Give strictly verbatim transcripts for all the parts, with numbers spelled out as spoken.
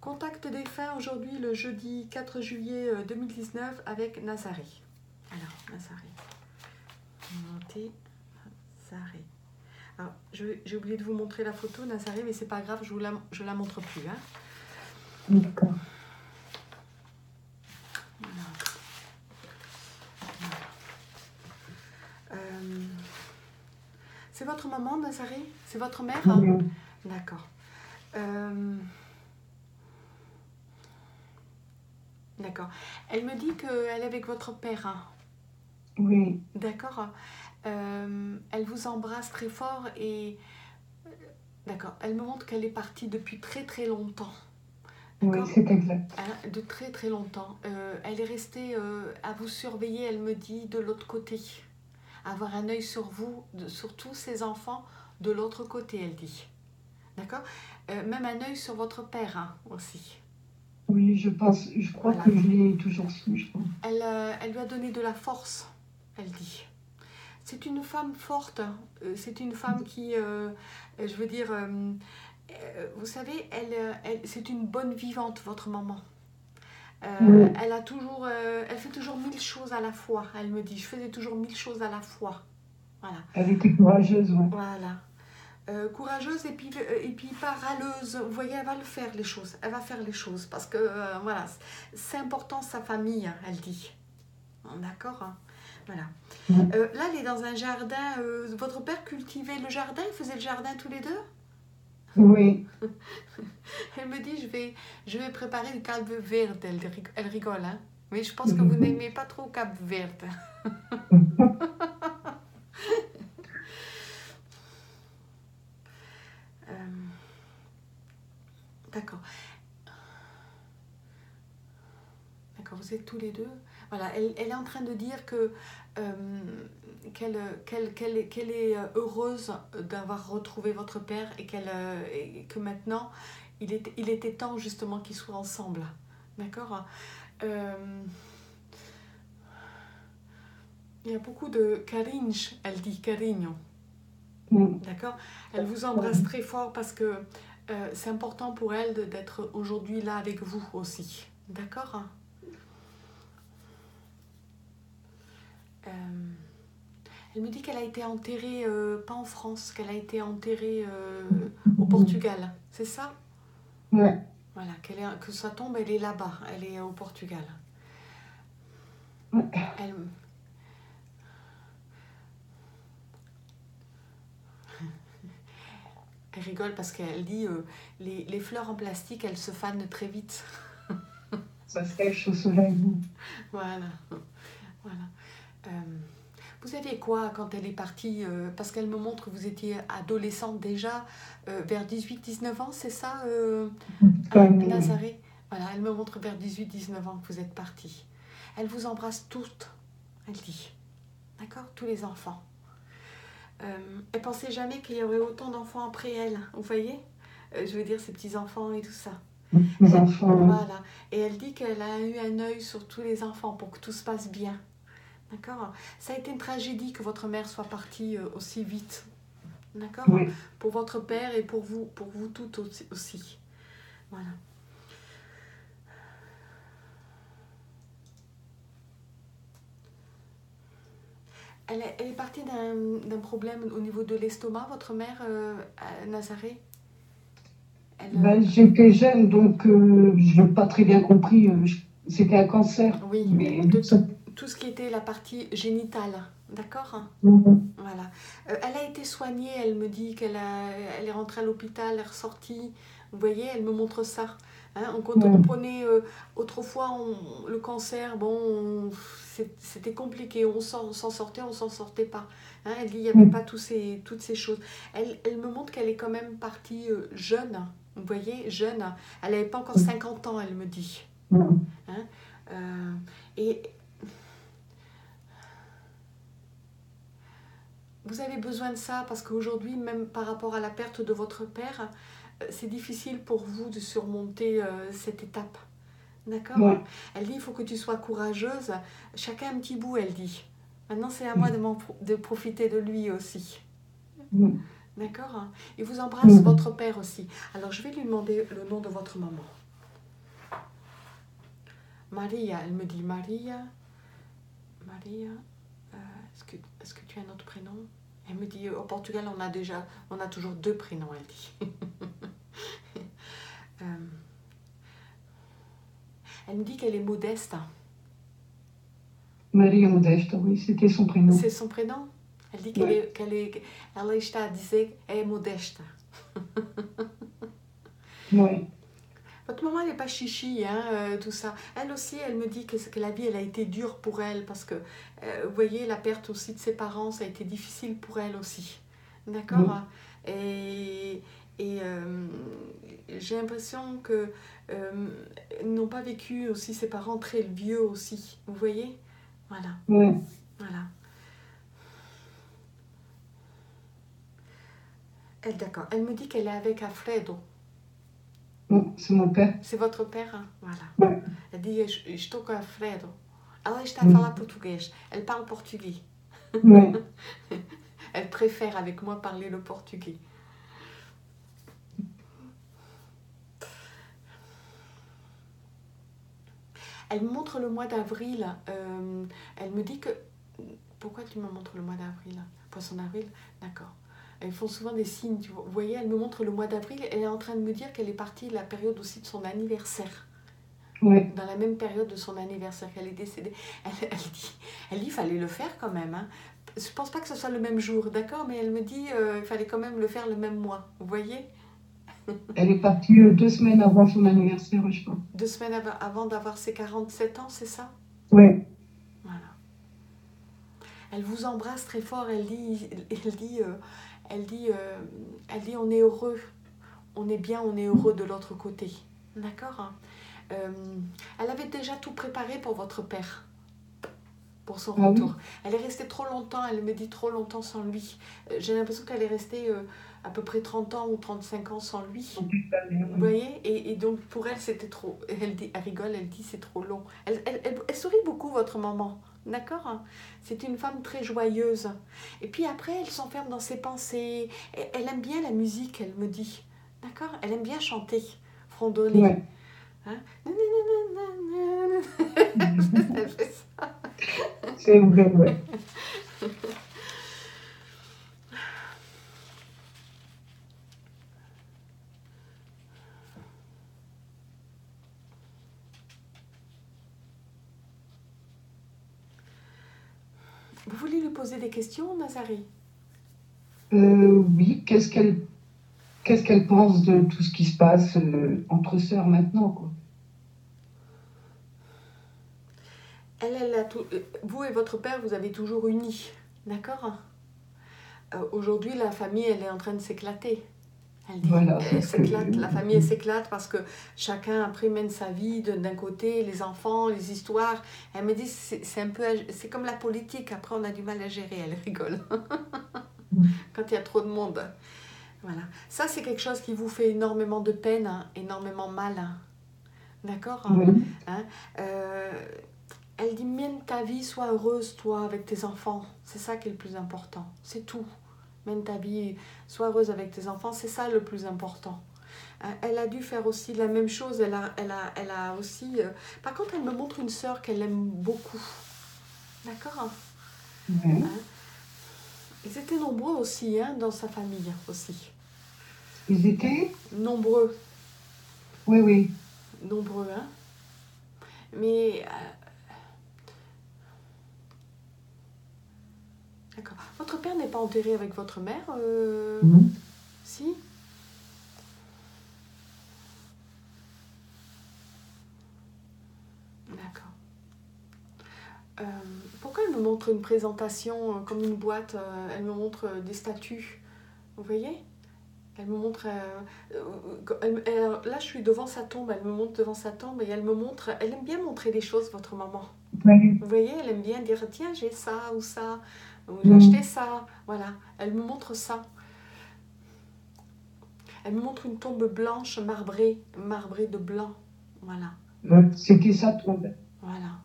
Contact défunt aujourd'hui le jeudi quatre juillet deux mille dix-neuf avec Nazaré. Alors, Nazaré. Monter Nazaré. Alors, j'ai oublié de vous montrer la photo, Nazaré, mais c'est pas grave, je ne la, je la montre plus. Hein. D'accord. Voilà. Voilà. Euh, c'est votre maman, Nazaré? C'est votre mère? Oui. Hein? D'accord. Euh, D'accord. Elle me dit qu'elle est avec votre père. Hein. Oui. D'accord. Euh, elle vous embrasse très fort et... D'accord. Elle me montre qu'elle est partie depuis très très longtemps. Oui, c'est exact. Hein, de très très longtemps. Euh, elle est restée euh, à vous surveiller, elle me dit, de l'autre côté. Avoir un œil sur vous, de, sur tous ses enfants, de l'autre côté, elle dit. D'accord. euh, Même un œil sur votre père hein, aussi. Oui, je pense, je crois voilà. que je l'ai toujours su, je crois. Elle, euh, elle lui a donné de la force, elle dit. C'est une femme forte, c'est une femme qui, euh, je veux dire, euh, vous savez, elle, elle, c'est une bonne vivante, votre maman. Euh, oui. Elle a toujours, euh, elle fait toujours mille choses à la fois, elle me dit, je faisais toujours mille choses à la fois. Voilà. Elle était courageuse, oui. Voilà. Euh, courageuse et puis, et puis pas râleuse. Vous voyez, elle va le faire, les choses. Elle va faire les choses parce que, euh, voilà, c'est important, sa famille, elle dit. D'accord hein. Voilà. Euh, là, elle est dans un jardin. Euh, votre père cultivait le jardin? Il faisait le jardin tous les deux? Oui. Elle me dit, je vais, je vais préparer du Cap Vert. Elle, elle rigole, hein. Mais je pense que vous n'aimez pas trop Cap Vert. euh, D'accord. D'accord, vous êtes tous les deux. Voilà, elle, elle est en train de dire que euh, qu'elle qu'elle, qu'elle, qu'elle est heureuse d'avoir retrouvé votre père et, qu'elle, et que maintenant, il, est, il était temps justement qu'ils soient ensemble. D'accord euh, Il y a beaucoup de caringe, elle dit carigno. Mm. D'accord. Elle vous embrasse très fort parce que euh, c'est important pour elle d'être aujourd'hui là avec vous aussi. D'accord Euh, elle me dit qu'elle a été enterrée, euh, pas en France, qu'elle a été enterrée euh, au Portugal. C'est ça? Ouais. Voilà, qu'elle est, que sa tombe, elle est là-bas, elle est au Portugal. Ouais. Elle... elle rigole parce qu'elle dit euh, les, les fleurs en plastique, elles se fanent très vite. Ça sèche au soleil. Voilà. Voilà. Euh, vous saviez quoi quand elle est partie euh, parce qu'elle me montre que vous étiez adolescente déjà, euh, vers dix-huit dix-neuf ans, c'est ça, euh, à Nazaré? Voilà, elle me montre vers dix-huit dix-neuf ans que vous êtes partie. Elle vous embrasse toutes, elle dit. D'accord? Tous les enfants. Euh, elle pensait jamais qu'il y aurait autant d'enfants après elle, vous voyez? euh, Je veux dire, ses petits-enfants et tout ça. Les enfants. Voilà. Et elle dit qu'elle a eu un œil sur tous les enfants pour que tout se passe bien. D'accord? Ça a été une tragédie que votre mère soit partie euh, aussi vite. D'accord? Oui. Pour votre père et pour vous, pour vous toutes aussi. aussi. Voilà. Elle est, elle est partie d'un problème au niveau de l'estomac, votre mère, euh, à Nazaré? Elle... Ben, j'étais jeune, donc euh, je n'ai pas très bien compris. Euh, C'était un cancer. Oui, mais de tout, tout ce qui était la partie génitale, d'accord? Mm-hmm. Voilà. Euh, elle a été soignée, elle me dit qu'elle elle est rentrée à l'hôpital, elle est ressortie. Vous voyez, elle me montre ça. Hein, on, quand on prenait euh, autrefois on, le cancer, bon, c'était compliqué, on s'en sortait, on s'en sortait pas. Hein, elle dit, il n'y avait pas tous ces, toutes ces choses. Elle, elle me montre qu'elle est quand même partie euh, jeune, vous voyez, jeune. Elle n'avait pas encore cinquante ans, elle me dit. Hein, euh, et vous avez besoin de ça parce qu'aujourd'hui, même par rapport à la perte de votre père, c'est difficile pour vous de surmonter euh, cette étape. D'accord? Ouais. Elle dit, il faut que tu sois courageuse. Chacun un petit bout, elle dit. Maintenant, c'est à moi de, de profiter de lui aussi. Mm. D'accord? Il vous embrasse, mm. votre père aussi. Alors, je vais lui demander le nom de votre maman. Maria, elle me dit Maria. Maria, euh, est-ce que, est-ce que tu as un autre prénom? Elle me dit, au Portugal, on a déjà, on a toujours deux prénoms, elle dit. euh, elle me dit qu'elle est modeste. Maria Modesta, oui, c'était son prénom. C'est son prénom? Elle dit qu'elle Ouais. est, qu'elle est, ela está a dizer é modesta. Ouais. Votre maman, elle n'est pas chichi, hein, euh, tout ça. Elle aussi, elle me dit que, que la vie, elle a été dure pour elle parce que, euh, vous voyez, la perte aussi de ses parents, ça a été difficile pour elle aussi. D'accord? Oui. Et, et euh, j'ai l'impression que euh, n'ont pas vécu aussi ses parents très vieux aussi. Vous voyez? Voilà. Ouais. Voilà. Elle, d'accord. Elle me dit qu'elle est avec Alfredo. Non, c'est mon père. C'est votre père, hein? Voilà. Ouais. Elle dit, estou com Alfredo. Ela está a Oui. falar português. Elle parle portugais. Ouais. Elle préfère avec moi parler le portugais. Elle me montre le mois d'avril. Euh, elle me dit que... Pourquoi tu me montres le mois d'avril? Poisson d'avril? D'accord. Elles font souvent des signes. Tu vois. Vous voyez, elle me montre le mois d'avril. Elle est en train de me dire qu'elle est partie de la période aussi de son anniversaire. Ouais. Dans la même période de son anniversaire qu'elle est décédée. Elle, elle dit, elle dit, il fallait le faire quand même. Hein. Je pense pas que ce soit le même jour, d'accord? Mais elle me dit, euh, il fallait quand même le faire le même mois. Vous voyez? Elle est partie euh, deux semaines avant son anniversaire, je crois. Deux semaines av avant d'avoir ses quarante-sept ans, c'est ça? Ouais. Voilà. Elle vous embrasse très fort. Elle dit, elle dit, euh, elle dit, euh, elle dit, on est heureux, on est bien, on est heureux de l'autre côté, d'accord? Hein. Euh, elle avait déjà tout préparé pour votre père, pour son Ah retour. oui. Elle est restée trop longtemps. Elle me dit trop longtemps sans lui. Euh, J'ai l'impression qu'elle est restée euh, à peu près trente ans ou trente-cinq ans sans lui. Vous voyez, et, et donc pour elle c'était trop. Elle, dit, elle rigole, elle dit c'est trop long. Elle, elle, elle, elle sourit beaucoup, votre maman, d'accord? C'est une femme très joyeuse. Et puis après elle s'enferme dans ses pensées. Elle, elle aime bien la musique, elle me dit, d'accord? Elle aime bien chanter, fredonner. Ouais. Hein? Elle fait ça. C'est vrai, ouais. Vous voulez lui poser des questions, Nazaré? Euh, oui, qu'est-ce qu'elle qu'est-ce qu'elle pense de tout ce qui se passe euh, entre sœurs maintenant, quoi. Elle, elle a tout... Vous et votre père, vous avez toujours uni, d'accord? euh, Aujourd'hui, la famille, elle est en train de s'éclater. Elle dit, Voilà, c'est elle ce que... s'éclate, la famille elle s'éclate parce que chacun après mène sa vie d'un côté, les enfants, les histoires. Elle me dit, c'est un peu, c'est comme la politique, après on a du mal à gérer, elle rigole. Quand il y a trop de monde. Voilà. Ça, c'est quelque chose qui vous fait énormément de peine, hein, énormément mal. Hein. D'accord? Oui. Hein? Euh, Elle dit, mène ta vie, sois heureuse, toi, avec tes enfants. C'est ça qui est le plus important. C'est tout. Mène ta vie, sois heureuse avec tes enfants. C'est ça le plus important. Elle a dû faire aussi la même chose. Elle a, elle a, elle a aussi... Euh... Par contre, elle me montre une sœur qu'elle aime beaucoup. D'accord? Oui. Hein? Ils étaient nombreux aussi, hein, dans sa famille aussi. Ils étaient? Nombreux. Oui, oui. Nombreux, hein. Mais... Euh... D'accord. Votre père n'est pas enterré avec votre mère euh... Mmh. Si? D'accord. Euh, pourquoi elle me montre une présentation euh, comme une boîte euh, elle me montre euh, des statues. Vous voyez? Elle me montre... Euh, euh, elle, elle, là, je suis devant sa tombe. Elle me montre devant sa tombe et elle me montre... Elle aime bien montrer des choses, votre maman. Oui. Vous voyez? Elle aime bien dire, tiens, j'ai ça ou ça. Ou j'ai Mmh. acheté ça. Voilà. Elle me montre ça. Elle me montre une tombe blanche marbrée. Marbrée de blanc. Voilà. Euh, C'était sa tombe. Voilà.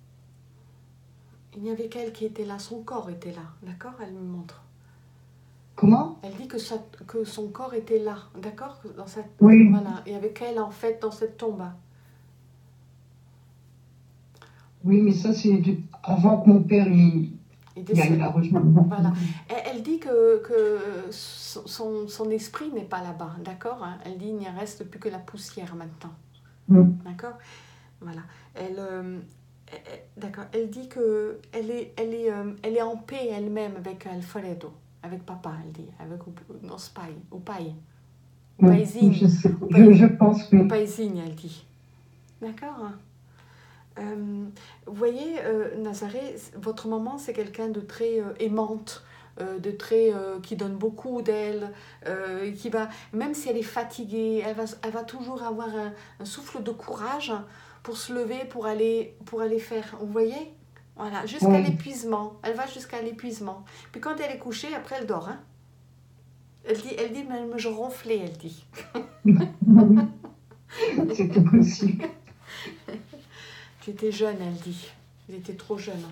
Il n'y avait qu'elle qui était là, son corps était là, d'accord? Elle me montre. Comment? Elle dit que, ça, que son corps était là, d'accord? Dans cette, Oui, voilà, et avec elle, en fait, dans cette tombe. oui, mais ça, c'est de- avant que mon père il, Il il aille décède. la rejoindre. Voilà. Elle, elle dit que, que son, son esprit n'est pas là-bas, d'accord? Hein. Elle dit il n'y reste plus que la poussière maintenant, Mm. d'accord? Voilà. Elle, euh, elle- elle- d'accord. Elle dit que elle est, elle est, euh, elle est en paix elle-même avec Alfredo, avec papa, elle dit, avec o, nos pai, o pai, o Mm. paizinho, Je sais, o, je, pai, je pense, o oui. paizinho, elle dit. D'accord? Hein. Euh, vous voyez, euh, Nazaré, votre maman, c'est quelqu'un de très euh, aimante, euh, de très euh, qui donne beaucoup d'elle, euh, qui va, même si elle est fatiguée, elle va, elle va toujours avoir un, un souffle de courage pour se lever, pour aller, pour aller faire. Vous voyez? Voilà, jusqu'à Oui. l'épuisement. Elle va jusqu'à l'épuisement. Puis quand elle est couchée, après elle dort. Hein. Elle dit, elle dit, même je ronflais, elle dit. C'était possible. Tu étais jeune, elle dit. Elle était trop jeune.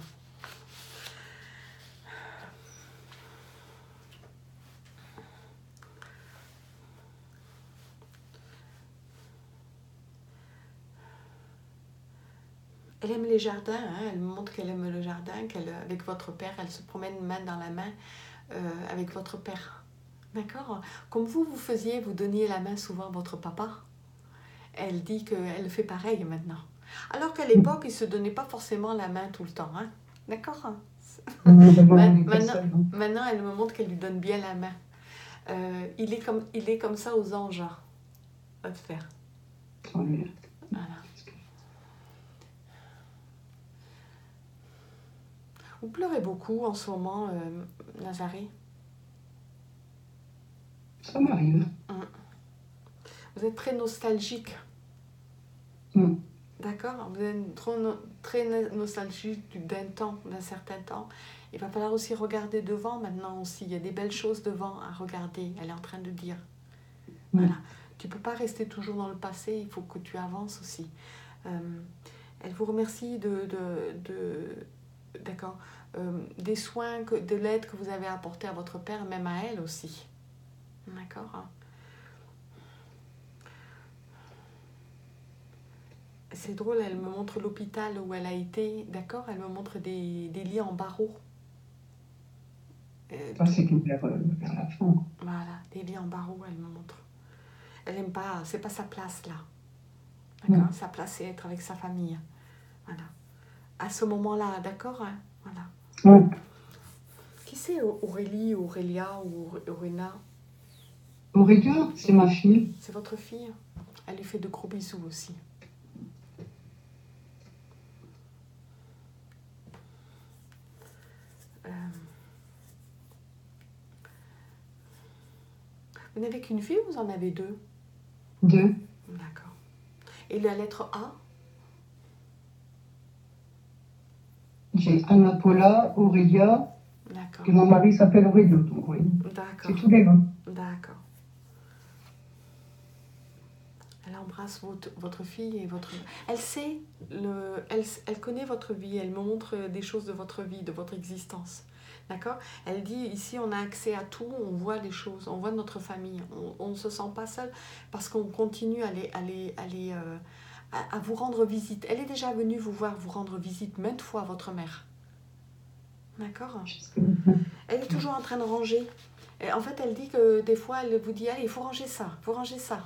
Elle aime les jardins, hein, elle me montre qu'elle aime le jardin, qu'elle, avec votre père, elle se promène main dans la main euh, avec votre père. D'accord? Comme vous, vous faisiez, vous donniez la main souvent à votre papa. Elle dit qu'elle fait pareil maintenant. Alors qu'à l'époque, il ne se donnait pas forcément la main tout le temps. Hein? D'accord? Maintenant, maintenant, elle me montre qu'elle lui donne bien la main. Euh, il, est comme, il est comme ça aux anges, votre père. Voilà. Vous pleurez beaucoup en ce moment, euh, Nazaré? Ça m'arrive. Hum. Vous êtes très nostalgique. Hum. D'accord? Vous êtes trop no très nostalgique d'un temps, d'un certain temps. Il va falloir aussi regarder devant maintenant aussi. Il y a des belles choses devant à regarder. Elle est en train de dire. Hum. Voilà. Tu ne peux pas rester toujours dans le passé. Il faut que tu avances aussi. Euh, elle vous remercie de... de, de d'accord? Euh, des soins, que, de l'aide que vous avez apporté à votre père, même à elle aussi. D'accord? C'est drôle, elle me montre l'hôpital où elle a été, d'accord? Elle me montre des, des lits en barreaux. Euh, Ça, c'est vers, vers la fin. Voilà, des lits en barreaux, elle me montre. Elle n'aime pas, c'est pas sa place là. D'accord? Mmh. Sa place, c'est être avec sa famille. Voilà. À ce moment-là, d'accord? Hein? Voilà. Mmh. Qui c'est Aurélie, Aurélia ou Aurena? Aurélia, c'est ma fille. C'est votre fille? Elle lui fait de gros bisous aussi. Euh... Vous n'avez qu'une fille ou vous en avez deux? Deux. D'accord. Et la lettre A? J'ai Anna Paula, Aurélia. D'accord. Et mon mari s'appelle Aurélio, donc oui. D'accord. C'est tous les noms. D'accord. Elle embrasse votre, votre fille et votre... Elle sait, le, elle, elle connaît votre vie, elle me montre des choses de votre vie, de votre existence. D'accord? Elle dit, ici, on a accès à tout, on voit les choses, on voit notre famille, on ne se sent pas seul parce qu'on continue à, les, à, les, à, les, euh, à, à vous rendre visite. Elle est déjà venue vous voir, vous rendre visite maintes fois, votre mère. D'accord? Elle est toujours en train de ranger. Et en fait, elle dit que des fois, elle vous dit, allez, il faut ranger ça, il faut ranger ça.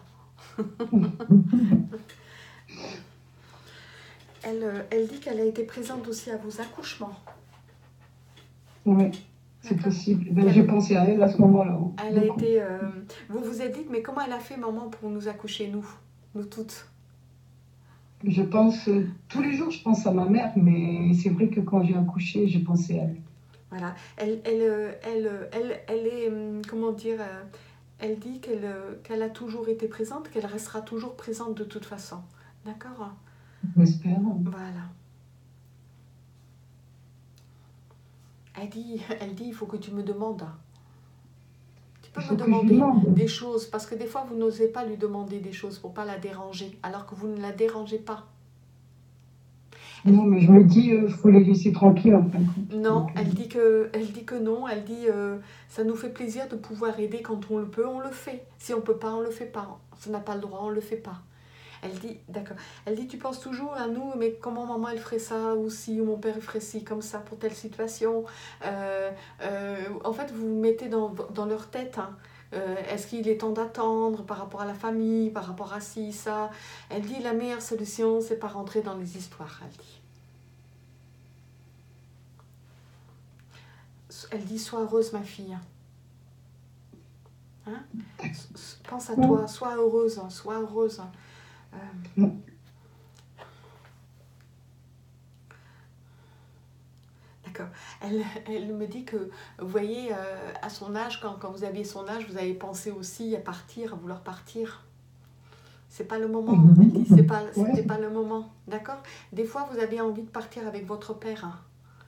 elle, elle dit qu'elle a été présente aussi à vos accouchements. Oui, c'est possible. Ben, j'ai pensé à elle à ce moment-là. Elle a été... Euh, vous vous êtes dit, mais comment elle a fait, maman, pour nous accoucher, nous, nous toutes? Je pense, euh, tous les jours, je pense à ma mère, mais c'est vrai que quand j'ai accouché, j'ai pensé à elle. Voilà. Elle, elle, elle, elle, elle est, comment dire, elle dit qu'elle qu'elle a toujours été présente, qu'elle restera toujours présente de toute façon. D'accord? J'espère. Voilà. Elle dit, elle dit, il faut que tu me demandes. Tu peux me demander des choses, parce que des fois, vous n'osez pas lui demander des choses pour ne pas la déranger, alors que vous ne la dérangez pas. Elle, Non, mais je me dis, il faut les laisser tranquilles en fin de compte. non, Donc, elle euh, dit que, elle dit que non. Elle dit euh, ça nous fait plaisir de pouvoir aider quand on le peut, on le fait. Si on peut pas, on le fait pas. Si on n'a pas le droit, on le fait pas. Elle dit, d'accord. Elle dit, tu penses toujours à nous, mais comment maman elle ferait ça ou si, ou mon père il ferait ci comme ça pour telle situation. Euh, euh, en fait, vous vous mettez dans, dans leur tête. Hein. Euh, Est-ce qu'il est temps d'attendre par rapport à la famille, par rapport à ci, ça. Elle dit, la meilleure solution, c'est pas rentrer dans les histoires. Elle dit. Elle dit, sois heureuse, ma fille. Hein? Pense à non, toi, sois heureuse, sois heureuse. Euh, non. D'accord. Elle, elle me dit que, vous voyez, euh, à son âge, quand, quand vous aviez son âge, vous avez pensé aussi à partir, à vouloir partir. C'est pas le moment. Elle dit, c'est pas, Ouais, c'était pas le moment. D'accord. Des fois, vous avez envie de partir avec votre père. Hein.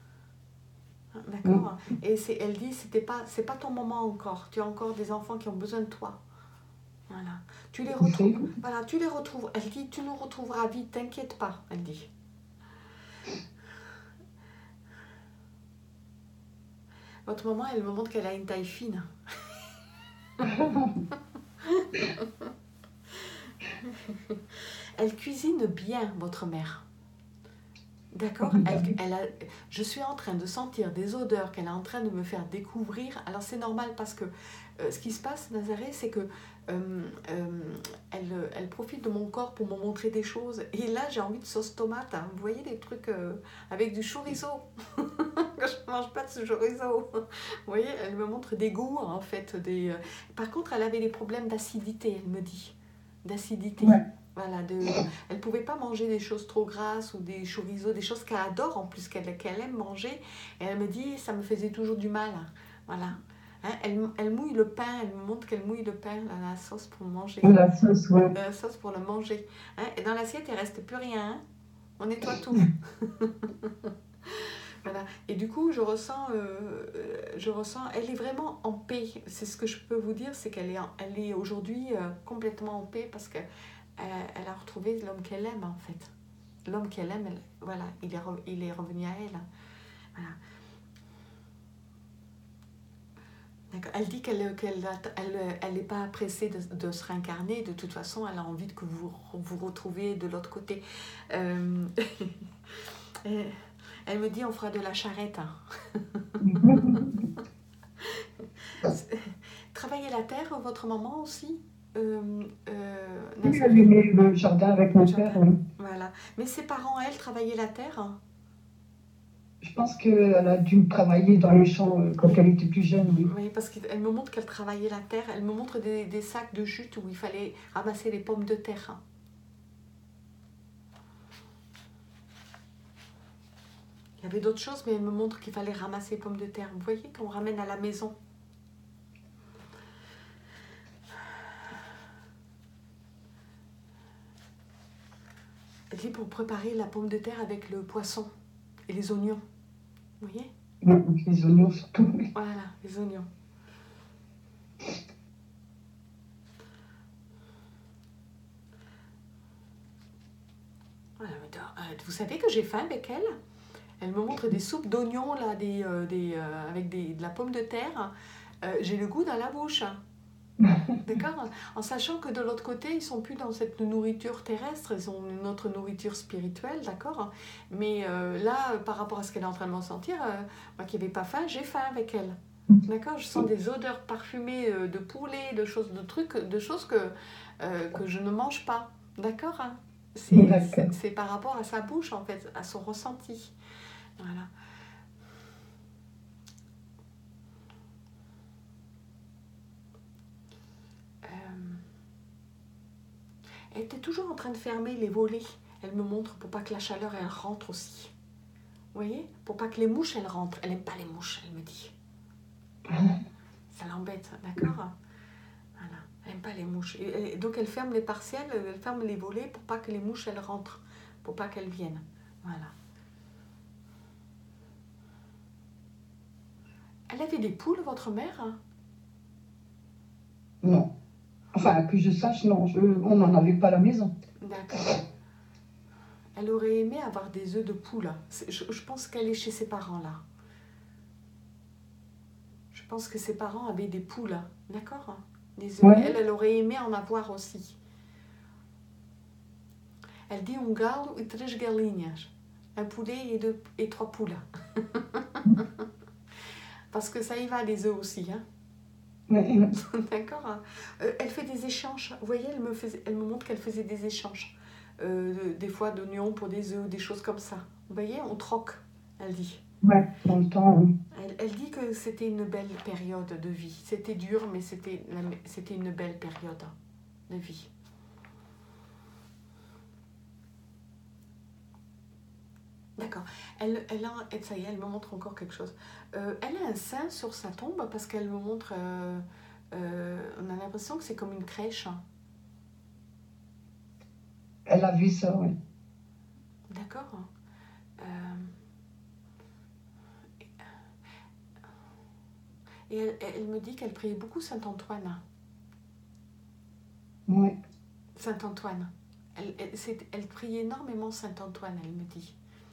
mm, D'accord. Et c'est, elle dit, c'était pas, c'est pas ton moment encore. Tu as encore des enfants qui ont besoin de toi. Voilà. Tu les je sais. retrouves. Voilà, tu les retrouves. Elle dit, tu nous retrouveras vite. T'inquiète pas. Elle dit. Votre maman, elle me montre qu'elle a une taille fine. Elle cuisine bien, votre mère. D'accord. Elle, elle a, je suis en train de sentir des odeurs qu'elle est en train de me faire découvrir. Alors c'est normal parce que euh, ce qui se passe, Nazaré, c'est que euh, euh, elle, elle profite de mon corps pour me montrer des choses. Et là, j'ai envie de sauce tomate. Hein. Vous voyez des trucs euh, avec du chorizo. Je ne mange pas de ce chorizo. Vous voyez, elle me montre des goûts en fait. Des, euh... Par contre, elle avait des problèmes d'acidité, elle me dit. D'acidité. Ouais. Voilà, de, elle ne pouvait pas manger des choses trop grasses ou des chorizo, des choses qu'elle adore en plus, qu'elle qu'elle aime manger. Et elle me dit, ça me faisait toujours du mal. Voilà. Hein, elle, elle mouille le pain, elle me montre qu'elle mouille le pain dans la sauce pour le manger. La sauce, ouais. La sauce pour le manger. Hein, et dans l'assiette, il ne reste plus rien. Hein. On nettoie tout. Voilà. Et du coup, je ressens, euh, je ressens, elle est vraiment en paix. C'est ce que je peux vous dire, c'est qu'elle est, en- elle est aujourd'hui euh, complètement en paix parce que elle, elle a retrouvé l'homme qu'elle aime en fait. L'homme qu'elle aime, elle- voilà, il est, re- il est revenu à elle. Voilà. D'accord. Elle dit qu'elle qu'elle elle, elle n'est pas pressée de, de se réincarner. De toute façon, elle a envie que vous vous retrouviez de l'autre côté. Euh, et elle me dit, on fera de la charrette. Hein. Travailler la terre, votre maman aussi euh, euh, Oui, elle aimait le jardin avec mon Jardin. père, oui. Voilà. Mais ses parents, elle, travaillaient la terre. Hein. Je pense qu'elle a dû travailler dans les champs euh, quand Oui. elle était plus jeune, oui. Oui, parce qu'elle me montre qu'elle travaillait la terre. Elle me montre des, des sacs de jute où il fallait ramasser les pommes de terre. Hein. Il y avait d'autres choses, mais elle me montre qu'il fallait ramasser les pommes de terre. Vous voyez, qu'on ramène à la maison. Elle dit pour préparer la pomme de terre avec le poisson et les oignons. Vous voyez? Oui, les oignons surtout. Voilà, les oignons. Voilà, vous savez que j'ai faim avec elle? Elle me montre des soupes d'oignons là, des, euh, des, euh, avec des, de la pomme de terre. Euh, j'ai le goût dans la bouche. D'accord? En sachant que de l'autre côté, ils ne sont plus dans cette nourriture terrestre, ils ont une autre nourriture spirituelle, d'accord? Mais euh, là, par rapport à ce qu'elle est en train de m'en sentir, euh, moi qui n'avais pas faim, j'ai faim avec elle. D'accord? Je sens des odeurs parfumées euh, de poulet, de choses, de trucs, de choses que, euh, que je ne mange pas. D'accord? Hein? C'est, c'est, c'est par rapport à sa bouche, en fait, à son ressenti. Voilà. Elle était toujours en train de fermer les volets. Elle me montre pour pas que la chaleur, elle rentre aussi. Vous voyez? Pour pas que les mouches, elles rentrent. Elle n'aime pas les mouches, elle me dit. Ça l'embête, d'accord? Voilà. Elle n'aime pas les mouches. Et donc, elle ferme les partiels, elle ferme les volets pour pas que les mouches, elles rentrent. Pour pas qu'elles viennent. Voilà. Elle avait des poules, votre mère? Hein? Non. Enfin, que je sache, non. Je, on n'en avait pas à la maison. D'accord. Elle aurait aimé avoir des œufs de poule. Je, je pense qu'elle est chez ses parents là. Je pense que ses parents avaient des poules, d'accord? Des œufs. Ouais. Elle, elle aurait aimé en avoir aussi. Elle dit un galo e três galinhas. Un poulet et, deux, et trois poules. Parce que ça y va, les œufs aussi. Hein. Ouais. D'accord. Euh, elle fait des échanges. Vous voyez, elle me, faisait, elle me montre qu'elle faisait des échanges. Euh, des fois d'oignons pour des œufs, des choses comme ça. Vous voyez, on troque, elle dit. Ouais, dans le temps, oui. Elle, elle dit que c'était une belle période de vie. C'était dur, mais c'était, c'était une belle période de vie. D'accord. Elle, elle, a, elle, ça y est, elle me montre encore quelque chose. Euh, elle a un sein sur sa tombe parce qu'elle me montre... Euh, euh, on a l'impression que c'est comme une crèche. Elle a vu ça, oui. D'accord. Euh, et elle, elle me dit qu'elle priait beaucoup Saint-Antoine. Oui. Saint-Antoine. Elle, elle, c'est, elle prie énormément Saint-Antoine, elle me dit.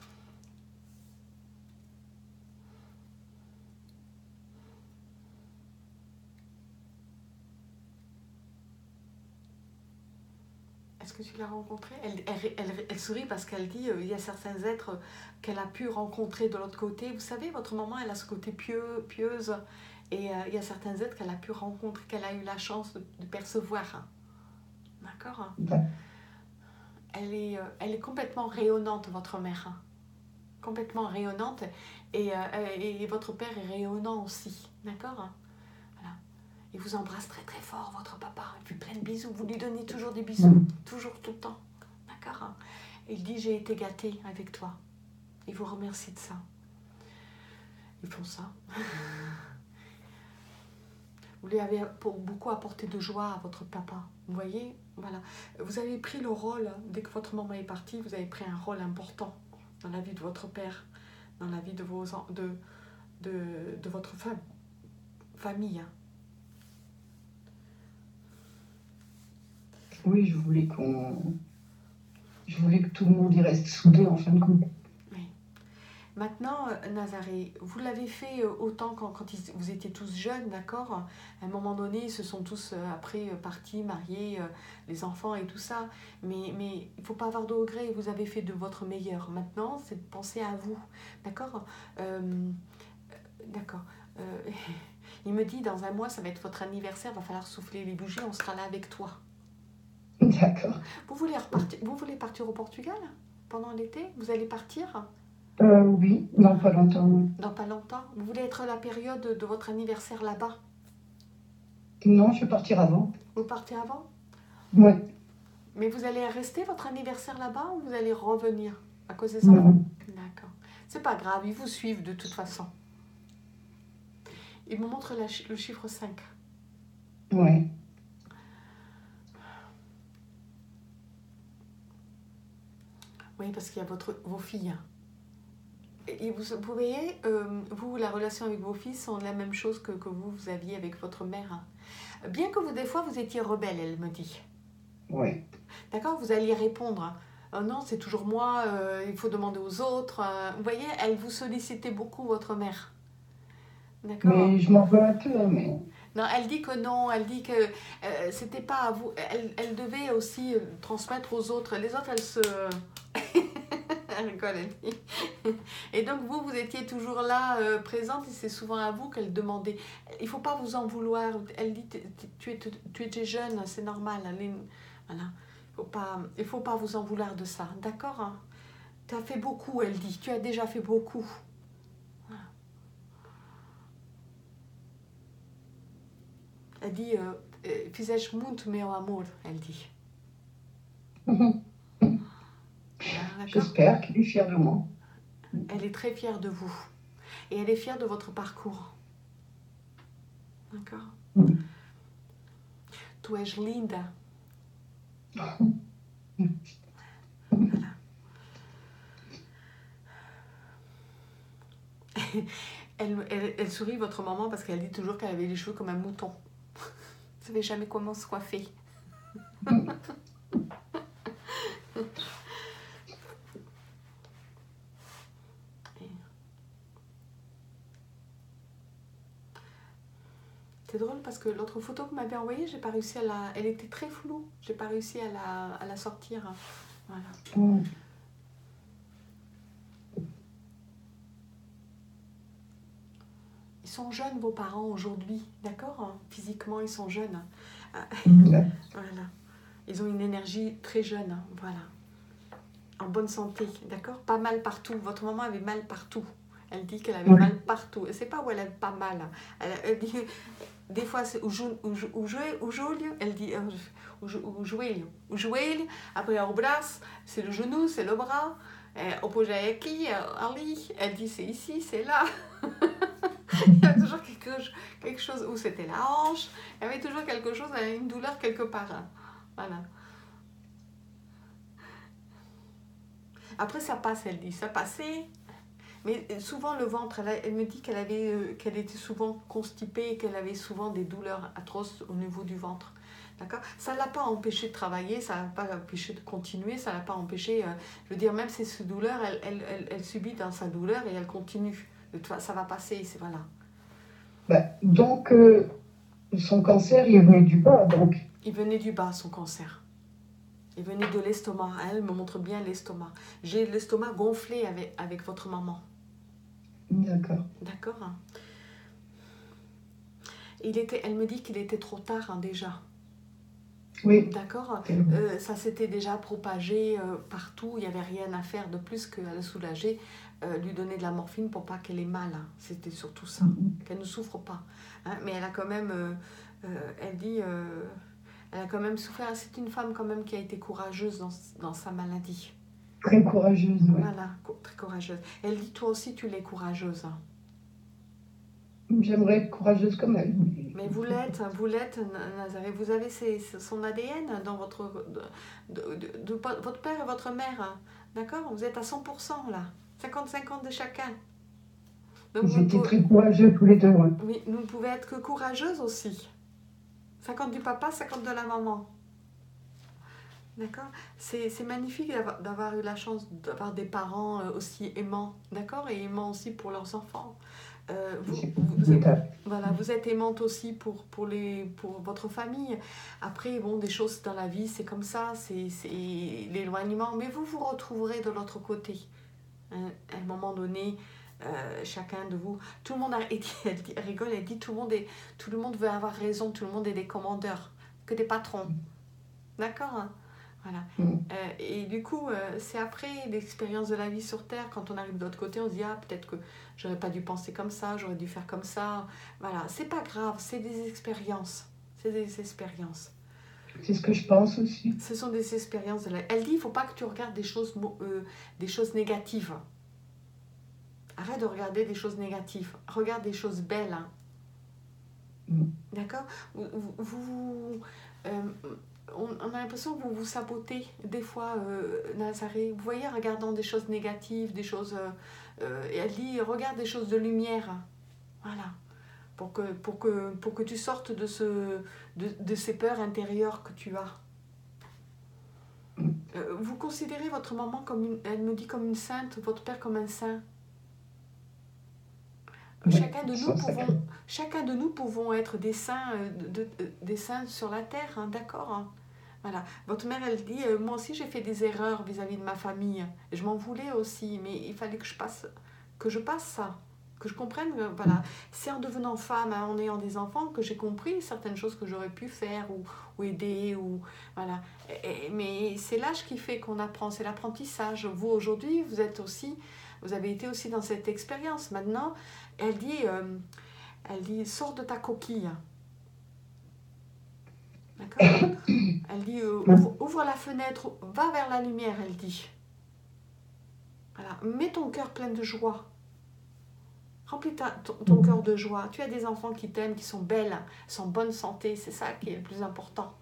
Est-ce que tu l'as rencontrée? elle, elle, elle, elle sourit parce qu'elle dit euh, il y a certains êtres qu'elle a pu rencontrer de l'autre côté. Vous savez, votre maman, elle a ce côté pieux, pieuse. Et euh, il y a certains êtres qu'elle a pu rencontrer, qu'elle a eu la chance de, de percevoir. D'accord? Ouais. Elle est, euh, elle est complètement rayonnante, votre mère. Complètement rayonnante. Et, euh, et votre père est rayonnant aussi. D'accord? Voilà. Il vous embrasse très très fort, votre papa. Il fait plein de bisous. Vous lui donnez toujours des bisous. Mm. Toujours, tout le temps. D'accord? Il dit j'ai été gâté avec toi. Il vous remercie de ça. Ils font ça. Vous lui avez beaucoup apporté de joie à votre papa. Vous voyez? Voilà. Vous avez pris le rôle, dès que votre maman est partie, vous avez pris un rôle important dans la vie de votre père, dans la vie de, vos, de, de, de votre femme, famille. Oui, je voulais qu'on... Je voulais que tout le monde y reste soudé, en fin de compte. Oui. Maintenant, Nazaré, vous l'avez fait autant quand, quand vous étiez tous jeunes, d'accord? À un moment donné, ils se sont tous après partis, mariés, les enfants et tout ça. Mais, mais il ne faut pas avoir de regrets, vous avez fait de votre meilleur. Maintenant, c'est de penser à vous, d'accord? euh, D'accord. Euh, il me dit, dans un mois, ça va être votre anniversaire, il va falloir souffler les bougies, on sera là avec toi. D'accord. Vous voulez, repartir, vous voulez partir au Portugal pendant l'été? Vous allez partir? Euh, oui, dans pas longtemps. Oui. Dans pas longtemps? Vous voulez être à la période de votre anniversaire là-bas? Non, je vais partir avant. Vous partez avant? Oui. Mais vous allez rester votre anniversaire là-bas ou vous allez revenir à cause des enfants? Non. D'accord. C'est pas grave, ils vous suivent de toute façon. Il me montre la, le chiffre cinq. Oui. Oui, parce qu'il y a votre, vos filles. Et vous, vous voyez, euh, vous, la relation avec vos filles sont la même chose que, que vous, vous aviez avec votre mère. Bien que vous, des fois, vous étiez rebelle, elle me dit. Oui. D'accord? Vous alliez répondre. Oh non, c'est toujours moi, euh, il faut demander aux autres. Euh, vous voyez, elle vous sollicitait beaucoup, votre mère. D'accord? Mais je m'en veux un peu, hein, mais... Non, elle dit que non, elle dit que euh, c'était pas à vous. Elle, elle devait aussi transmettre aux autres. Les autres, elles se... elle rigole, elle dit. Et donc, vous, vous étiez toujours là, euh, présente, et c'est souvent à vous qu'elle demandait. Il faut pas vous en vouloir. Elle dit, tu, es, tu étais jeune, c'est normal. Elle, voilà. Il faut pas, il faut pas vous en vouloir de ça. D'accord, hein? Tu as fait beaucoup, elle dit. Tu as déjà fait beaucoup. Voilà. Elle dit, euh, fizeste muito meu amor, elle dit. Ah, j'espère qu'elle est fière de moi. Elle est très fière de vous. Et elle est fière de votre parcours. D'accord? Mm. Tu és linda. Voilà. Elle, elle, elle sourit, votre maman, parce qu'elle dit toujours qu'elle avait les cheveux comme un mouton. Vous ne savez jamais comment se coiffer. drôle parce que l'autre photo que vous m'avez envoyée, j'ai pas réussi à la... Elle était très floue. J'ai pas réussi à la, à la sortir. Voilà. Mm. Ils sont jeunes, vos parents, aujourd'hui. D'accord? Physiquement, ils sont jeunes. Mm. Voilà. Ils ont une énergie très jeune. Voilà. En bonne santé. D'accord? Pas mal partout. Votre maman avait mal partout. Elle dit qu'elle avait Oui. mal partout. C'est pas où elle a pas mal. Elle, elle dit, des fois, c'est o, jo, o, jo, o, joelho, o joelho, elle dit, euh, o, o joelho, o joelho, après au bras, c'est le genou, c'est le bras, au projet qui, Ali, elle dit, c'est ici, c'est là. Il y a toujours quelque, quelque chose, où c'était la hanche, il y avait toujours quelque chose, une douleur quelque part. Voilà. Après, ça passe, elle dit, ça passait. Mais souvent, le ventre, elle, elle me dit qu'elle avait, euh, qu'elle était souvent constipée et qu'elle avait souvent des douleurs atroces au niveau du ventre. D'accord? Ça ne l'a pas empêché de travailler, ça ne l'a pas empêché de continuer, ça ne l'a pas empêché... Euh, je veux dire, même si cette douleur, elle, elle, elle, elle subit dans sa douleur et elle continue. Ça va passer, c'est voilà. Bah, donc, euh, son cancer, il venait du bas, donc. Il venait du bas, son cancer. Il venait de l'estomac. Elle me montre bien l'estomac. J'ai l'estomac gonflé avec, avec votre maman. D'accord. D'accord. Il était, elle me dit qu'il était trop tard hein, déjà. Oui. D'accord. Euh, ça s'était déjà propagé euh, partout. Il n'y avait rien à faire de plus qu'à la soulager, euh, lui donner de la morphine pour pas qu'elle ait mal. Hein. C'était surtout ça, mm-hmm. Qu'elle ne souffre pas. Hein. Mais elle a quand même, euh, euh, elle dit, euh, elle a quand même souffert. C'est une femme quand même qui a été courageuse dans, dans sa maladie. Très courageuse. Ouais. Voilà, très courageuse. Elle dit, toi aussi, tu l'es courageuse. Hein. J'aimerais être courageuse comme elle. Mais vous l'êtes, vous l'êtes, Nazareth. Vous avez ses, son A D N dans votre, de, de, de, de, votre père et votre mère. D'accord? Vous êtes à cent pour cent là. cinquante cinquante de chacun. Donc, ils étaient très courageux tous les deux. Ouais. Oui, nous pouvons être que courageuses aussi. cinquante du papa, cinquante de la maman. D'accord? C'est magnifique d'avoir eu la chance d'avoir des parents aussi aimants. D'accord? Et aimants aussi pour leurs enfants. Euh, vous, vous, vous, êtes, voilà, vous êtes aimante aussi pour, pour, les, pour votre famille. Après, bon, des choses dans la vie, c'est comme ça, c'est l'éloignement. Mais vous vous retrouverez de l'autre côté. Hein, à un moment donné, euh, chacun de vous... Tout le monde a, elle, dit, elle, dit, elle rigole, elle dit tout le, monde est, tout le monde veut avoir raison, tout le monde est des commandeurs, que des patrons. D'accord, hein? Voilà. Mm. Euh, et du coup, euh, c'est après l'expérience de la vie sur Terre, quand on arrive de l'autre côté, on se dit, ah, peut-être que j'aurais pas dû penser comme ça, j'aurais dû faire comme ça. Voilà, c'est pas grave, c'est des expériences. C'est des expériences. C'est ce que je pense aussi. Ce sont des expériences de la... Elle dit, il faut pas que tu regardes des choses, euh, des choses négatives. Arrête de regarder des choses négatives. Regarde des choses belles. Hein. Mm. D'accord? Vous... vous euh, On a l'impression que vous vous sabotez des fois, euh, Nazareth. Vous voyez, en regardant des choses négatives, des choses... Euh, euh, et elle dit, regarde des choses de lumière. Voilà. Pour que, pour que, pour que tu sortes de, ce, de, de ces peurs intérieures que tu as. Euh, vous considérez votre maman comme une... Elle me dit comme une sainte, votre père comme un saint. Oui, chacun, de nous pouvons, chacun de nous pouvons être des saints, de, de, des saints sur la terre, hein, d'accord hein. Voilà. Votre mère, elle dit, euh, moi aussi j'ai fait des erreurs vis-à-vis de ma famille. Je m'en voulais aussi, mais il fallait que je passe, que je passe ça, que je comprenne. Euh, voilà. C'est en devenant femme, hein, en ayant des enfants, que j'ai compris certaines choses que j'aurais pu faire ou, ou aider. Ou, voilà. Et, mais c'est l'âge qui fait qu'on apprend, c'est l'apprentissage. Vous, aujourd'hui, vous êtes aussi, vous avez été aussi dans cette expérience. Maintenant, elle dit, euh, elle dit, sors de ta coquille. D'accord? Elle dit, euh, ouvre, ouvre la fenêtre, va vers la lumière, elle dit. Voilà. Mets ton cœur plein de joie. Remplis ta, ton, ton cœur de joie. Tu as des enfants qui t'aiment, qui sont belles, sont en bonne santé. C'est ça qui est le plus important.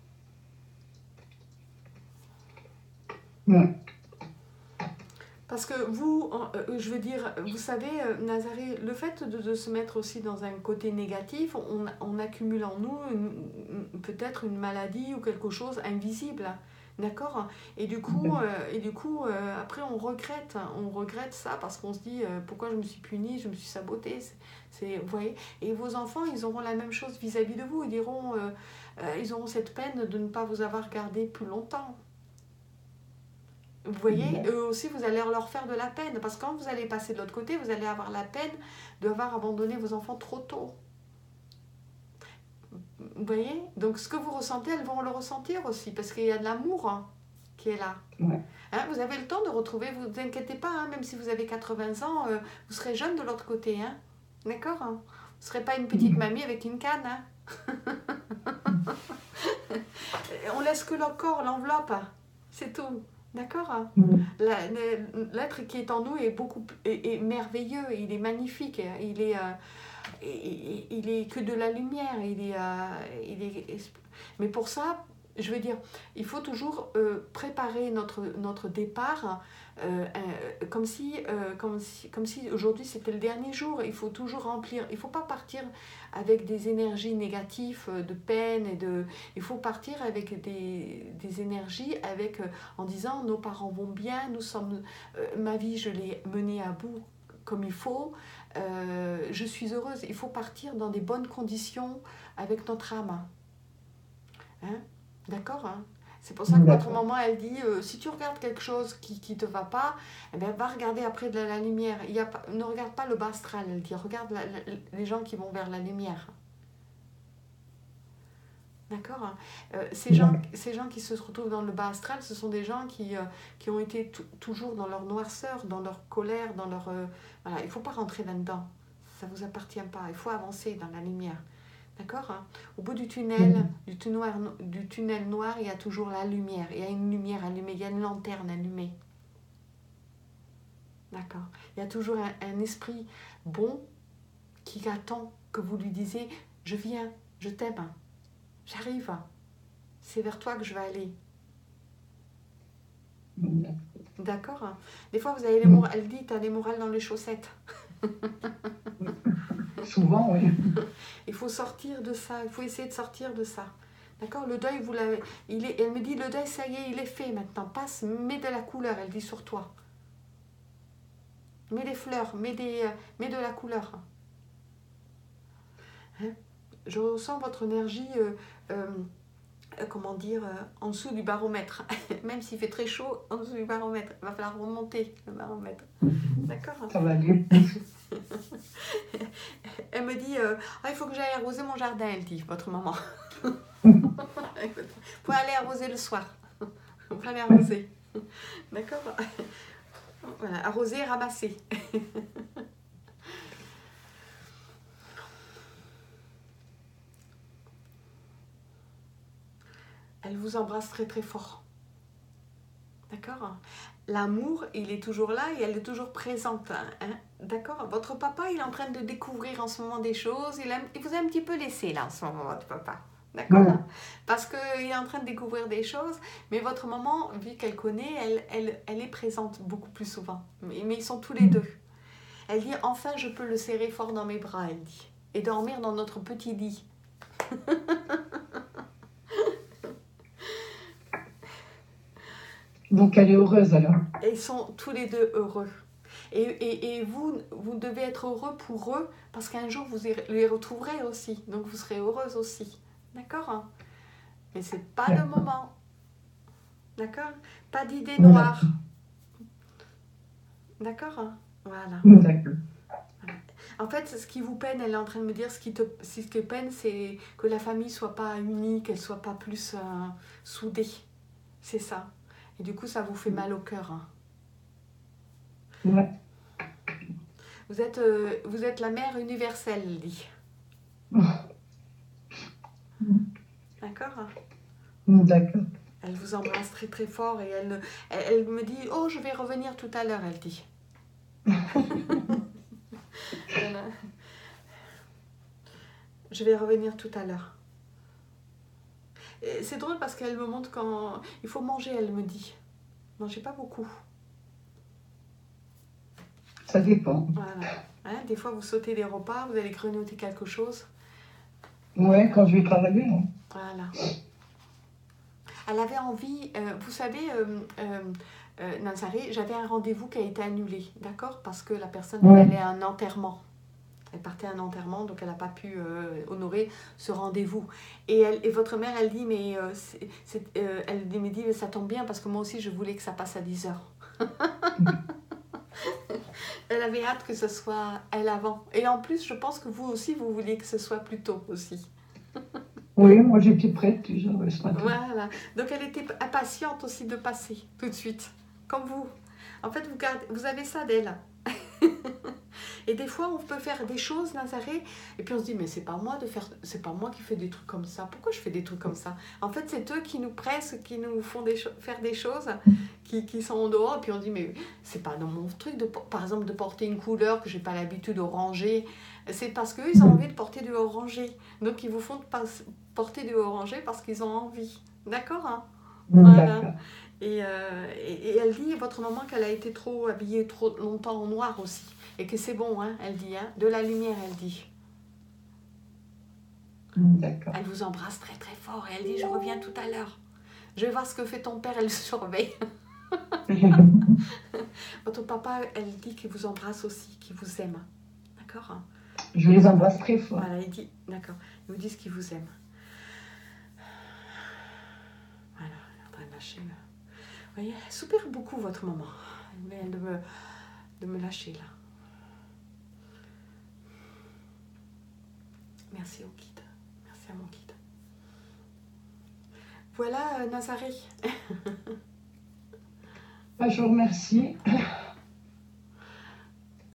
Ouais. Parce que vous, euh, je veux dire, vous savez, euh, Nazareth, le fait de, de se mettre aussi dans un côté négatif, on, on accumule en nous peut-être une maladie ou quelque chose invisible D'accord? Et du coup, euh, et du coup euh, après, on regrette. On regrette ça parce qu'on se dit euh, pourquoi je me suis punie, je me suis sabotée. C'est, c'est- vous voyez? Et vos enfants, ils auront la même chose vis-à-vis de vous. Ils diront, euh, euh, ils auront cette peine de ne pas vous avoir gardé plus longtemps. Vous voyez, eux aussi, vous allez leur faire de la peine. Parce que quand vous allez passer de l'autre côté, vous allez avoir la peine d'avoir abandonné vos enfants trop tôt. Vous voyez? Donc, ce que vous ressentez, elles vont le ressentir aussi. Parce qu'il y a de l'amour hein, qui est là. Ouais. Hein, vous avez le temps de retrouver, vous ne vous inquiétez pas, hein, même si vous avez quatre-vingts ans, euh, vous serez jeune de l'autre côté. Hein. D'accord hein? Vous ne serez pas une petite mamie avec une canne. Hein. On laisse que le corps, l'enveloppe. C'est tout. D'accord hein? La- L'être qui est en nous est, beaucoup, est, est merveilleux, il est magnifique, il est, euh, il, il est que de la lumière. Il est, euh, il est, mais pour ça, je veux dire, il faut toujours euh, préparer notre, notre départ euh, euh, comme si, euh, comme si, comme si aujourd'hui c'était le dernier jour. Il faut toujours remplir. Il ne faut pas partir avec des énergies négatives, de peine. Et de, il faut partir avec des, des énergies avec, euh, en disant nos parents vont bien, nous sommes, euh, ma vie je l'ai menée à bout comme il faut. Euh, je suis heureuse. Il faut partir dans des bonnes conditions avec notre âme. Hein? D'accord hein? C'est pour ça que votre maman, elle dit, euh, si tu regardes quelque chose qui ne te va pas, eh bien, va regarder après de la, la lumière. Il y a pas, ne regarde pas le bas astral, elle dit, regarde la, la, les gens qui vont vers la lumière. D'accord hein? euh, ces, gens, ces gens qui se retrouvent dans le bas astral, ce sont des gens qui, euh, qui ont été toujours dans leur noirceur, dans leur colère, dans leur... Euh, voilà, il ne faut pas rentrer là-dedans. Ça ne vous appartient pas. Il faut avancer dans la lumière. D'accord hein? Au bout du tunnel, du tunnel, du tunnel noir, il y a toujours la lumière. Il y a une lumière allumée, il y a une lanterne allumée. D'accord? Il y a toujours un, un esprit bon qui attend que vous lui disiez « Je viens, je t'aime, j'arrive, c'est vers toi que je vais aller. » D'accord hein? Des fois, vous avez les morales, elle dit « Tu as les morales dans les chaussettes. » Souvent, oui. Il faut sortir de ça, il faut essayer de sortir de ça. D'accord? Le deuil, vous l'avez, il est, elle me dit, le deuil, ça y est, il est fait maintenant. Passe, mets de la couleur, elle dit sur toi. Mets des fleurs, mets, des, mets de la couleur. Hein? Je ressens votre énergie, euh, euh, comment dire, euh, en dessous du baromètre. Même s'il fait très chaud, en dessous du baromètre. Il va falloir remonter le baromètre. D'accord? Ça va aller. Elle me dit, euh, ah, il faut que j'aille arroser mon jardin, elle dit, votre maman. Faut aller arroser le soir. Faut aller arroser. D'accord? Voilà, arroser, ramasser. Elle vous embrasse très très fort. D'accord? L'amour, il est toujours là et elle est toujours présente. Hein? D'accord? Votre papa, il est en train de découvrir en ce moment des choses. Il, aime, il vous a un petit peu laissé là en ce moment, votre papa. D'accord? Ouais. Parce qu'il est en train de découvrir des choses, mais votre maman, vu qu'elle connaît, elle, elle, elle est présente beaucoup plus souvent. Mais, mais ils sont tous les deux. Elle dit, enfin, je peux le serrer fort dans mes bras, elle dit. Et dormir dans notre petit lit. Donc elle est heureuse alors. Et ils sont tous les deux heureux. Et, et, et vous, vous devez être heureux pour eux, parce qu'un jour, vous les retrouverez aussi. Donc vous serez heureuse aussi. D'accord? Mais c'est pas le moment. D'accord? Pas d'idées noires. D'accord? Voilà. D'accord. En fait, ce qui vous peine, elle est en train de me dire, ce qui te, ce qui peine, c'est que la famille soit pas unie, qu'elle soit pas plus euh, soudée. C'est ça. Et du coup, ça vous fait mal au cœur. Hein. Ouais. Vous êtes, euh, vous êtes la mère universelle, elle dit. D'accord? D'accord. Elle vous embrasse très très fort et elle, elle, elle me dit, oh, je vais revenir tout à l'heure, elle dit. Voilà. Je vais revenir tout à l'heure. C'est drôle parce qu'elle me montre quand il faut manger, elle me dit. Mangez pas beaucoup. Ça dépend. Voilà. Hein, des fois, vous sautez des repas, vous allez grignoter quelque chose. Ouais, quand je vais travailler, non. Voilà. elle avait envie, euh, vous savez, euh, euh, euh, Nazaré, j'avais un rendez-vous qui a été annulé, d'accord? Parce que la personne, elle Ouais. allait à un enterrement. Elle partait à un enterrement, donc elle n'a pas pu euh, honorer ce rendez-vous. Et, elle, et votre mère, elle dit, mais, euh, c'est, c'est, euh, elle me dit, mais ça tombe bien parce que moi aussi, je voulais que ça passe à dix heures. Elle avait hâte que ce soit elle avant. Et en plus, je pense que vous aussi, vous vouliez que ce soit plus tôt aussi. Oui, moi j'étais prête déjà ouais, ce matin. Voilà. Donc elle était impatiente aussi de passer tout de suite, comme vous. En fait, vous, gardez, vous avez ça d'elle. Et des fois, on peut faire des choses, Nazaré, et puis on se dit, mais c'est pas moi de faire, c'est pas moi qui fais des trucs comme ça. Pourquoi je fais des trucs comme ça? En fait, c'est eux qui nous pressent, qui nous font des faire des choses qui, qui sont en dehors. Et puis on dit, mais c'est pas dans mon truc, de, par exemple, de porter une couleur que j'ai pas l'habitude de ranger. C'est parce qu'eux, ils ont envie de porter du orangé. Donc, ils vous font porter du orangé parce qu'ils ont envie. D'accord, hein? Voilà. Et, euh, et, et elle dit, votre maman, qu'elle a été trop habillée trop longtemps en noir aussi. Et que c'est bon, hein, elle dit, hein, de la lumière, elle dit. D'accord. Elle vous embrasse très très fort et elle dit, je reviens tout à l'heure. Je vais voir ce que fait ton père, elle le surveille. Votre papa, elle dit qu'il vous embrasse aussi, qu'il vous aime. D'accord, hein? Je les embrasse très fort. Voilà, il dit, d'accord, ils vous disent qu'ils vous aiment. Voilà, elle est en train de lâcher. Vous voyez, elle soupire beaucoup, votre maman. Elle vient de me, de me lâcher, là. Merci au guide. Merci à mon guide. Voilà, euh, Nazaré. Bah, je vous remercie.